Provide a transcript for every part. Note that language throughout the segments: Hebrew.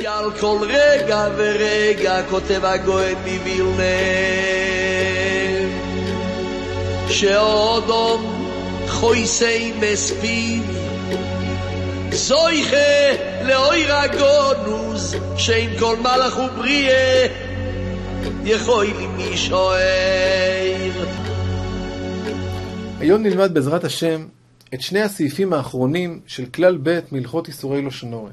על כל רגע ורגע כותב הגאון מווילנה שאודום חויסי מספיד זויכה לאויר הגונוז שאין כל מלאך ובריאה יכול לי משוער. היום נלמד בעזרת השם את שני הסעיפים האחרונים של כלל ב' מהלכות איסורי לשון הרע.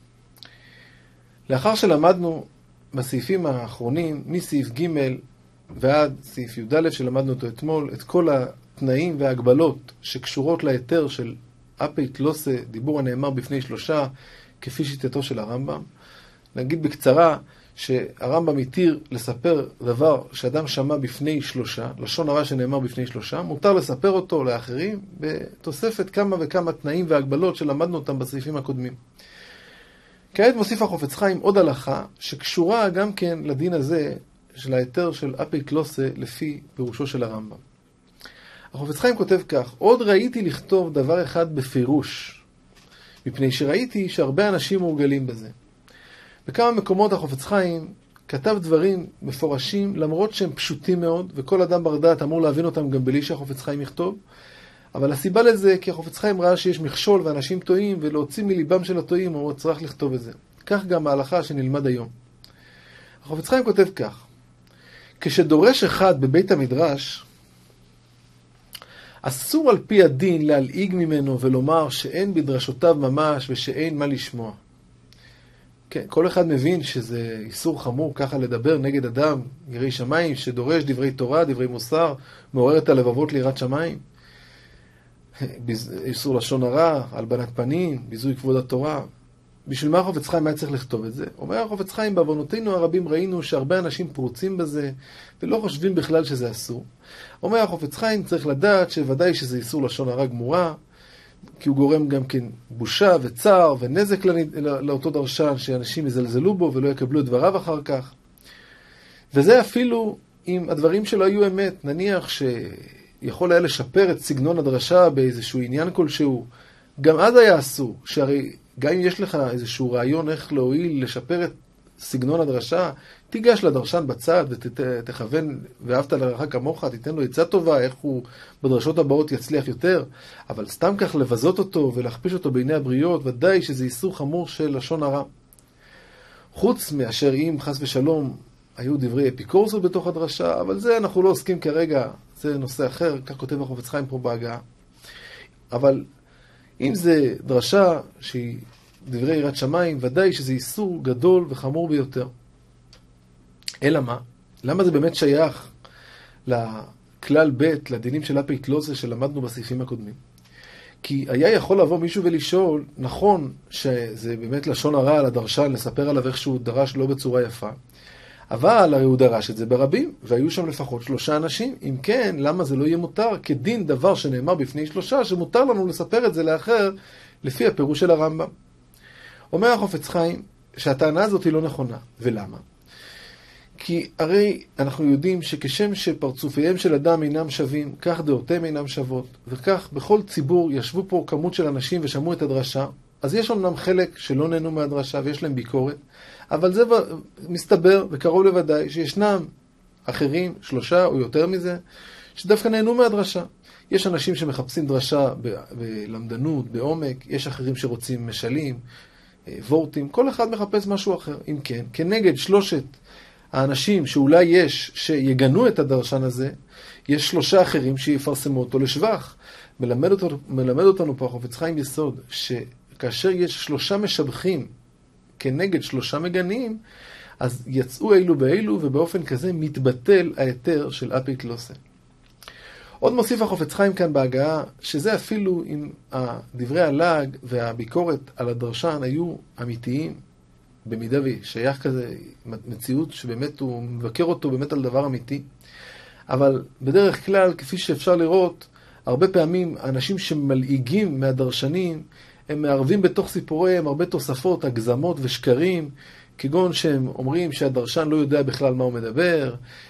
לאחר שלמדנו בסעיפים האחרונים מסעיף ג' ועד סעיף י"א שלמדנו אותו אתמול את כל התנאים וההגבלות שקשורות להיתר של אפית לוסה, דיבור הנאמר בפני שלושה כפי שיטתו של הרמב"ם, נגיד בקצרה שהרמב"ם התיר לספר דבר שאדם שמע בפני שלושה, לשון הרע שנאמר בפני שלושה, מותר לספר אותו לאחרים בתוספת כמה וכמה תנאים והגבלות שלמדנו אותם בסעיפים הקודמים. כעת מוסיף החפץ חיים עוד הלכה שקשורה גם כן לדין הזה של ההיתר של אפית לוסה לפי פירושו של הרמב"ם. החפץ חיים כותב כך: עוד ראיתי לכתוב דבר אחד בפירוש, מפני שראיתי שהרבה אנשים מורגלים בזה. בכמה מקומות החפץ חיים כתב דברים מפורשים למרות שהם פשוטים מאוד וכל אדם בר דעת אמור להבין אותם גם בלי שהחפץ חיים יכתוב, אבל הסיבה לזה כי החפץ חיים ראה שיש מכשול ואנשים טועים ולהוציא מליבם של הטועים הוא צריך לכתוב את זה. כך גם ההלכה שנלמד היום. החפץ חיים כותב כך: כשדורש אחד בבית המדרש אסור על פי הדין להלעיג ממנו ולומר שאין בדרשותיו ממש ושאין מה לשמוע. כן, כל אחד מבין שזה איסור חמור ככה לדבר נגד אדם יראי שמיים שדורש דברי תורה, דברי מוסר, מעורר את הלבבות ליראת שמיים. איסור לשון הרע, הלבנת פנים, ביזוי כבוד התורה. בשביל מה החפץ חיים היה צריך לכתוב את זה? אומר החפץ חיים, בעוונותינו הרבים ראינו שהרבה אנשים פרוצים בזה ולא חושבים בכלל שזה אסור. אומר החפץ חיים, צריך לדעת שוודאי שזה איסור לשון הרע גמורה, כי הוא גורם גם כן בושה וצער ונזק לאותו דרשן שאנשים יזלזלו בו ולא יקבלו את דבריו אחר כך. וזה אפילו אם הדברים שלו היו אמת. נניח שיכול היה לשפר את סגנון הדרשה באיזשהו עניין כלשהו, גם אז היה אסור. שהרי גם אם יש לך איזשהו רעיון איך להועיל לשפר את סגנון הדרשה, תיגש לדרשן בצד ותכוון ואהבת לרעך כמוך, תיתן לו עצה טובה איך הוא בדרשות הבאות יצליח יותר, אבל סתם כך לבזות אותו ולהכפיש אותו בעיני הבריות, ודאי שזה איסור חמור של לשון הרע. חוץ מאשר אם חס ושלום היו דברי אפיקורסות בתוך הדרשה, אבל זה אנחנו לא עוסקים כרגע, זה נושא אחר, כך כותב החפץ חיים פה בהגעה. אבל אם זה דרשה שהיא דברי יראת שמיים, ודאי שזה איסור גדול וחמור ביותר. אלא מה? למה זה באמת שייך לכלל ב' לדינים של אפית לוסה שלמדנו בסעיפים הקודמים? כי היה יכול לבוא מישהו ולשאול, נכון שזה באמת לשון הרע על הדרשן, לספר עליו איך שהוא דרש לא בצורה יפה, אבל הרי הוא דרש את זה ברבים, והיו שם לפחות 3 אנשים. אם כן, למה זה לא יהיה מותר? כדין דבר שנאמר בפני 3, שמותר לנו לספר את זה לאחר, לפי הפירוש של הרמב"ם. אומר החפץ חיים שהטענה הזאת היא לא נכונה. ולמה? כי הרי אנחנו יודעים שכשם שפרצופיהם של אדם אינם שווים, כך דעותיהם אינם שוות, וכך בכל ציבור ישבו פה כמות של אנשים ושמעו את הדרשה, אז יש אומנם חלק שלא נהנו מהדרשה ויש להם ביקורת, אבל זה מסתבר וקרוב לוודאי שישנם אחרים, 3 או יותר מזה, שדווקא נהנו מהדרשה. יש אנשים שמחפשים דרשה בלמדנות, בעומק, יש אחרים שרוצים משלים, וורטים, כל אחד מחפש משהו אחר. אם כן, כנגד 3 האנשים שאולי יש שיגנו את הדרשן הזה, יש 3 אחרים שיפרסמו אותו לשבח. מלמד אותנו פה החפץ חיים יסוד, שכאשר יש 3 משבחים כנגד 3 מגנים, אז יצאו אילו באילו, ובאופן כזה מתבטל ההיתר של אפית לוסה. עוד מוסיף החפץ חיים כאן בהגעה, שזה אפילו אם דברי הלעג והביקורת על הדרשן היו אמיתיים, במידה ושייך כזה מציאות שבאמת הוא מבקר אותו באמת על דבר אמיתי. אבל בדרך כלל, כפי שאפשר לראות, הרבה פעמים אנשים שמלעיגים מהדרשנים, הם מערבים בתוך סיפוריהם הרבה תוספות, הגזמות ושקרים, כגון שהם אומרים שהדרשן לא יודע בכלל מה הוא מדבר,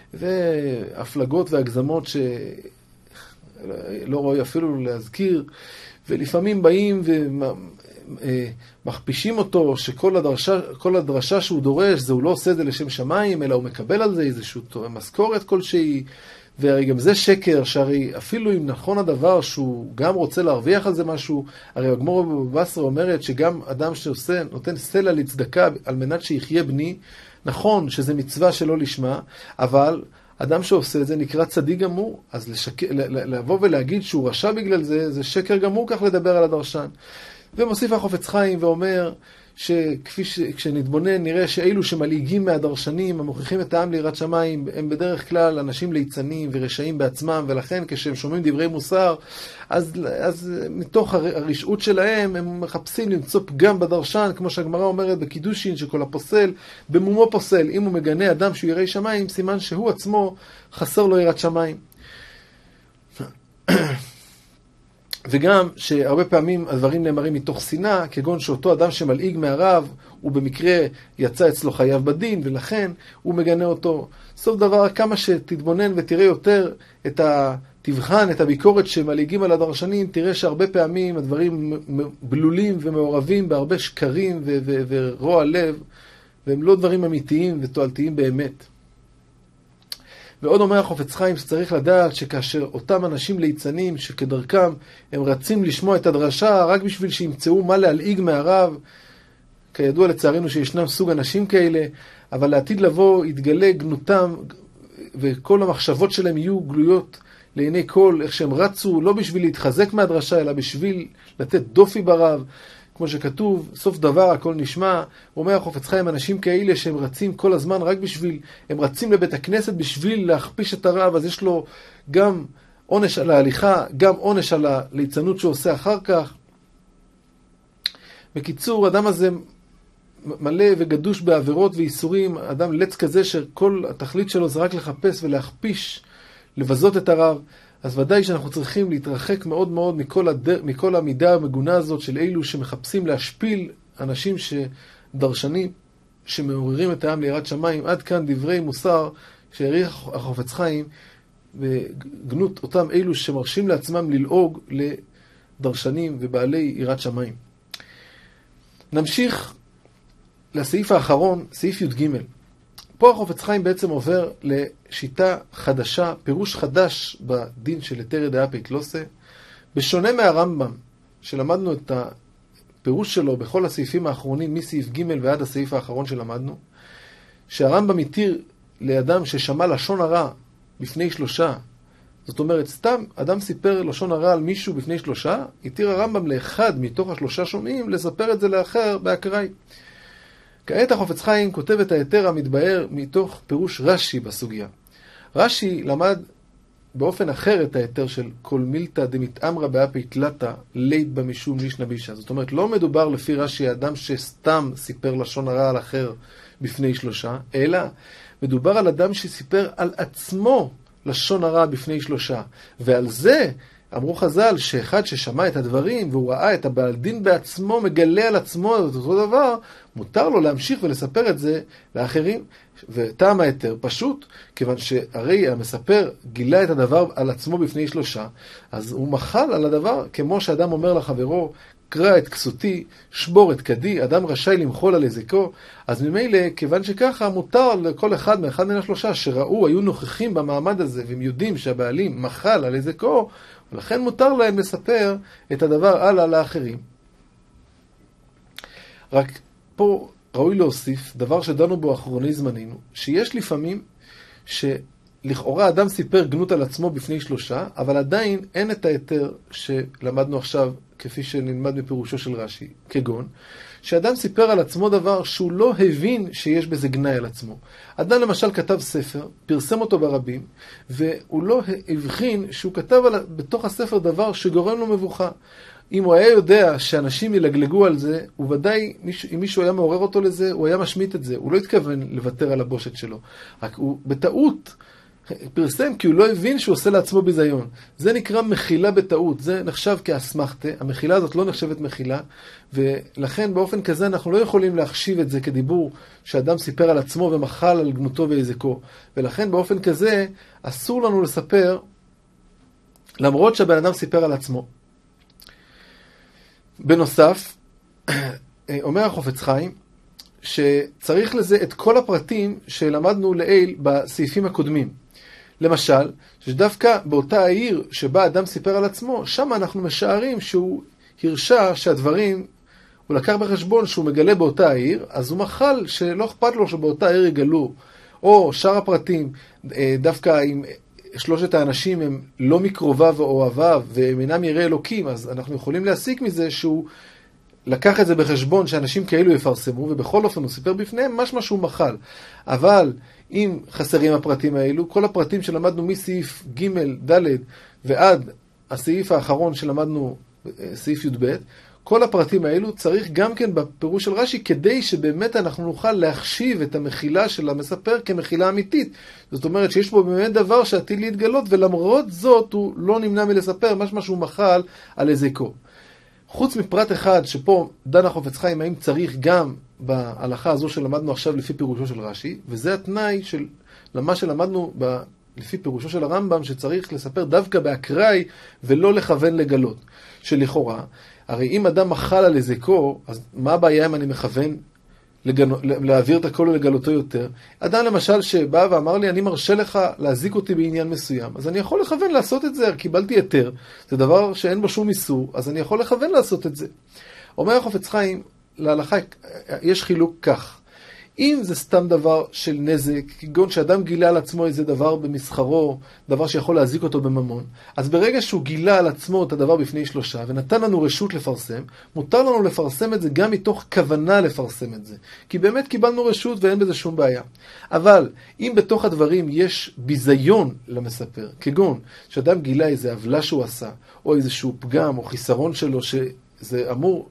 והפלגות והגזמות שלא ראוי אפילו להזכיר, ולפעמים באים מכפישים אותו שכל הדרשה שהוא דורש, זה הוא לא עושה את זה לשם שמיים, אלא הוא מקבל על זה איזושהי משכורת כלשהי, והרי גם זה שקר, שהרי אפילו אם נכון הדבר שהוא גם רוצה להרוויח על זה משהו, הרי הגמרא בבבא בסרא אומרת שגם אדם שעושה, נותן סלע לצדקה על מנת שיחיה בני, נכון שזה מצווה שלא לשמה, אבל אדם שעושה את זה נקרא צדיק גמור, אז לבוא ולהגיד שהוא רשע בגלל זה, זה שקר גמור כך לדבר על הדרשן. ומוסיף החפץ חיים ואומר כשנתבונן נראה שאלו שמלעיגים מהדרשנים, המוכיחים את העם ליראת שמיים, הם בדרך כלל אנשים ליצנים ורשעים בעצמם, ולכן כשהם שומעים דברי מוסר, אז מתוך הרשעות שלהם הם מחפשים למצוא פגם בדרשן, כמו שהגמרא אומרת בקידושין, שכל הפוסל במומו פוסל. אם הוא מגנה אדם שהוא ירא שמיים, סימן שהוא עצמו חסר לו יראת שמיים. וגם שהרבה פעמים הדברים נאמרים מתוך שנאה, כגון שאותו אדם שמלעיג מהרב, הוא במקרה יצא אצלו חייב בדין, ולכן הוא מגנה אותו. סוף דבר, כמה שתתבונן ותראה יותר תבחן את הביקורת שמלעיגים על הדרשנים, תראה שהרבה פעמים הדברים בלולים ומעורבים בהרבה שקרים ורוע לב, והם לא דברים אמיתיים ותועלתיים באמת. ועוד אומר החפץ חיים שצריך לדעת שכאשר אותם אנשים ליצנים שכדרכם הם רצים לשמוע את הדרשה רק בשביל שימצאו מה להלעיג מהרב, כידוע לצערנו שישנם סוג אנשים כאלה, אבל לעתיד לבוא יתגלה גנותם וכל המחשבות שלהם יהיו גלויות לעיני כל, איך שהם רצו לא בשביל להתחזק מהדרשה אלא בשביל לתת דופי ברב, כמו שכתוב, סוף דבר הכל נשמע. אומר החפץ חיים, אנשים כאלה שהם רצים כל הזמן רק בשביל, הם רצים לבית הכנסת בשביל להכפיש את הרב, אז יש לו גם עונש על ההליכה, גם עונש על הליצנות שהוא עושה אחר כך. בקיצור, אדם הזה מלא וגדוש בעבירות ואיסורים, אדם לץ כזה שכל התכלית שלו זה רק לחפש ולהכפיש, לבזות את הרב. אז ודאי שאנחנו צריכים להתרחק מאוד מאוד מכל המידה המגונה הזאת של אילו שמחפשים להשפיל אנשים שדרשנים, שמעוררים את העם ליראת שמיים. עד כאן דברי מוסר שהעריך החפץ חיים בגנות אותם אילו שמרשים לעצמם ללעוג לדרשנים ובעלי יראת שמיים. נמשיך לסעיף האחרון, סעיף י"ג. פה החפץ חיים בעצם עובר לשיטה חדשה, פירוש חדש בדין של היתר דאפית לוסה. בשונה מהרמב"ם, שלמדנו את הפירוש שלו בכל הסעיפים האחרונים, מסעיף ג' ועד הסעיף האחרון שלמדנו, שהרמב"ם התיר לאדם ששמע לשון הרע בפני שלושה, זאת אומרת, סתם אדם סיפר לשון הרע על מישהו בפני שלושה, התיר הרמב"ם לאחד מתוך השלושה שומעים לספר את זה לאחר באקראי. כעת החפץ חיים כותב את היתר המתבאר מתוך פירוש רש"י בסוגיה. רש"י למד באופן אחר את היתר של כל מילתא דמתאמרא באפית לטא לית בה משום לישנא בישא. זאת אומרת, לא מדובר לפי רש"י האדם שסתם סיפר לשון הרע על אחר בפני שלושה, אלא מדובר על אדם שסיפר על עצמו לשון הרע בפני שלושה. ועל זה אמרו חז"ל שאחד ששמע את הדברים והוא ראה את הבעל דין בעצמו מגלה על עצמו את אותו דבר, מותר לו להמשיך ולספר את זה לאחרים. וטעם היתר פשוט, כיוון שהרי המספר גילה את הדבר על עצמו בפני שלושה, אז הוא מחל על הדבר, כמו שאדם אומר לחברו, קרא את כסותי, שבור את כדי, אדם רשאי למחול על הזקו. אז ממילא, כיוון שככה, מותר לכל אחד מן השלושה שראו, היו נוכחים במעמד הזה, והם יודעים שהבעלים מחל על הזקו, ולכן מותר להם לספר את הדבר הלאה לאחרים. רק פה ראוי להוסיף, דבר שדנו בו אחרוני זמנינו, שיש לפעמים שלכאורה אדם סיפר גנות על עצמו בפני שלושה, אבל עדיין אין את היתר שלמדנו עכשיו, כפי שנלמד בפירושו של רש"י, כגון, שאדם סיפר על עצמו דבר שהוא לא הבין שיש בזה גנאי על עצמו. אדם למשל כתב ספר, פרסם אותו ברבים, והוא לא הבחין שהוא כתב בתוך הספר דבר שגורם לו מבוכה. אם הוא היה יודע שאנשים ילגלגו על זה, וודאי אם מישהו היה מעורר אותו לזה, הוא היה משמיט את זה. הוא לא התכוון לוותר על הבושת שלו. רק הוא בטעות פרסם כי הוא לא הבין שהוא עושה לעצמו ביזיון. זה נקרא מחילה בטעות, זה נחשב כאסמכתה. המחילה הזאת לא נחשבת מחילה, ולכן באופן כזה אנחנו לא יכולים להחשיב את זה כדיבור שאדם סיפר על עצמו ומחל על גנותו והזקו. ולכן באופן כזה אסור לנו לספר, למרות שהבן אדם סיפר על עצמו. בנוסף, אומר החופץ חיים, שצריך לזה את כל הפרטים שלמדנו לעיל בסעיפים הקודמים. למשל, שדווקא באותה העיר שבה אדם סיפר על עצמו, שם אנחנו משערים שהוא הרשה שהדברים, הוא לקח בחשבון שהוא מגלה באותה העיר, אז הוא מחל שלא אכפת לו שבאותה העיר יגלו, או שאר הפרטים, דווקא אם שלושת האנשים הם לא מקרוביו או אוהביו, והם אינם יראי אלוקים, אז אנחנו יכולים להסיק מזה שהוא לקח את זה בחשבון שאנשים כאלו יפרסמו, ובכל אופן הוא סיפר בפניהם משמע שהוא מחל. אבל אם חסרים הפרטים האלו, כל הפרטים שלמדנו מסעיף ג' ד' ועד הסעיף האחרון שלמדנו, סעיף י"ב, כל הפרטים האלו צריך גם כן בפירוש של רש"י, כדי שבאמת אנחנו נוכל להחשיב את המחילה של המספר כמחילה אמיתית. זאת אומרת שיש בו באמת דבר שעתיד להתגלות, ולמרות זאת הוא לא נמנע מלספר משמע שהוא מחל על הזיקו. חוץ מפרט אחד שפה דן החופץ חיים, האם צריך גם בהלכה הזו שלמדנו עכשיו לפי פירושו של רש"י, וזה התנאי של למה שלמדנו לפי פירושו של הרמב"ם, שצריך לספר דווקא באקראי ולא לכוון לגלות. שלכאורה, הרי אם אדם מחל על הזיקו, אז מה הבעיה אם אני מכוון להעביר את הכל לגלותו יותר? אדם למשל שבא ואמר לי, אני מרשה לך להזיק אותי בעניין מסוים, אז אני יכול לכוון לעשות את זה, קיבלתי היתר, זה דבר שאין בו שום איסור, אז אני יכול לכוון לעשות את זה. אומר החופץ חיים, להלכה יש חילוק כך. אם זה סתם דבר של נזק, כגון שאדם גילה על עצמו איזה דבר במסחרו, דבר שיכול להזיק אותו בממון, אז ברגע שהוא גילה על עצמו את הדבר בפני שלושה, ונתן לנו רשות לפרסם, מותר לנו לפרסם את זה גם מתוך כוונה לפרסם את זה. כי באמת קיבלנו רשות ואין בזה שום בעיה. אבל אם בתוך הדברים יש ביזיון למספר, כגון שאדם גילה איזה עוולה שהוא עשה, או איזשהו פגם או חיסרון שלו, שזה אמור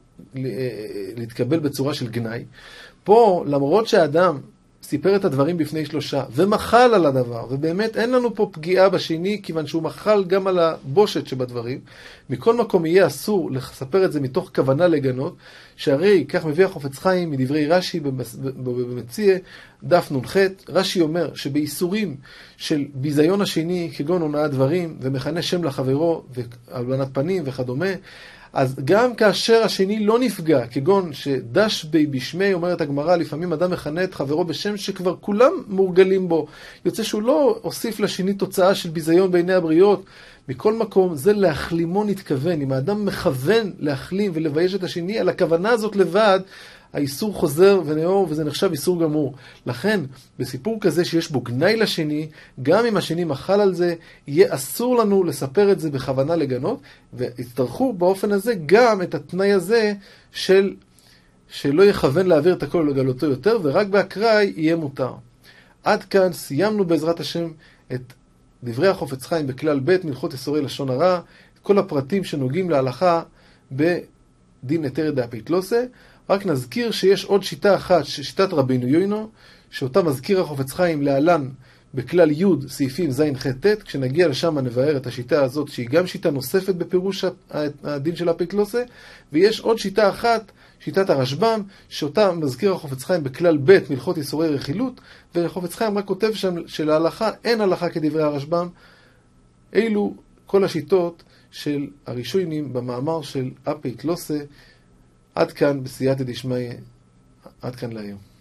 להתקבל בצורה של גנאי, פה, למרות שהאדם סיפר את הדברים בפני שלושה, ומחל על הדבר, ובאמת אין לנו פה פגיעה בשני, כיוון שהוא מחל גם על הבושת שבדברים, מכל מקום יהיה אסור לספר את זה מתוך כוונה לגנות, שהרי כך מביא החופץ חיים מדברי רש"י במציע, דף נ"ח, רש"י אומר שבאיסורים של ביזיון השני, כגון הונאת דברים, ומכנה שם לחברו, והלבנת פנים וכדומה, אז גם כאשר השני לא נפגע, כגון שדש בי בשמי, אומרת הגמרא, לפעמים אדם מכנה את חברו בשם שכבר כולם מורגלים בו. יוצא שהוא לא הוסיף לשני תוצאה של ביזיון בעיני הבריות. מכל מקום, זה להחלימו נתכוון. אם האדם מכוון להחלים ולבייש את השני, על הכוונה הזאת לבד, האיסור חוזר ונאור, וזה נחשב איסור גמור. לכן, בסיפור כזה שיש בו גנאי לשני, גם אם השני מחל על זה, יהיה אסור לנו לספר את זה בכוונה לגנות, והצטרכו באופן הזה גם את התנאי הזה שלא יכוון להעביר את הכל לגלותו יותר, ורק באקראי יהיה מותר. עד כאן סיימנו בעזרת השם את דברי החופץ חיים בכלל ב' מלכות איסורי לשון הרע, כל הפרטים שנוגעים להלכה בדין היתר דאפיתלוסה. רק נזכיר שיש עוד שיטה אחת, שיטת רבינו יוינו, שאותה מזכיר החופץ חיים להלן בכלל י' סעיפים ז' ח' ט', כשנגיע לשם נבאר את השיטה הזאת, שהיא גם שיטה נוספת בפירוש הדין של האפיתלוסה, ויש עוד שיטה אחת, שיטת הרשב"ם, שאותה מזכיר החופץ חיים בכלל ב' מלכות איסורי רכילות, והחופץ חיים רק כותב שם שלהלכה אין הלכה כדברי הרשב"ם. אילו כל השיטות של הראשונים במאמר של האפיתלוסה. עד כאן בסייעתא דשמיא, עד כאן להיום.